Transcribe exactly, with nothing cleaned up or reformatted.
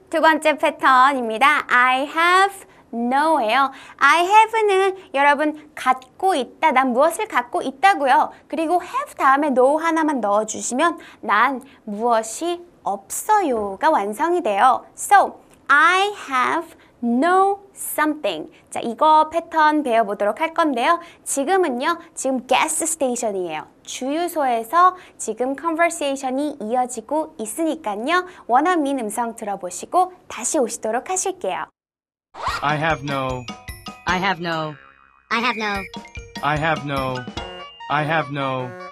두 번째 패턴입니다. I have no예요. I have는 여러분 갖고 있다. 난 무엇을 갖고 있다고요. 그리고 have 다음에 no 하나만 넣어주시면 난 무엇이 없어요가 완성이 돼요. So, I have no something. 자, 이거 패턴 배워보도록 할 건데요. 지금은요, 지금 gas station이에요. 주유소에서 지금 conversation이 이어지고 있으니까요. 원어민 음성 들어보시고 다시 오시도록 하실게요. I have no. I have no. I have no. I have no. I have no.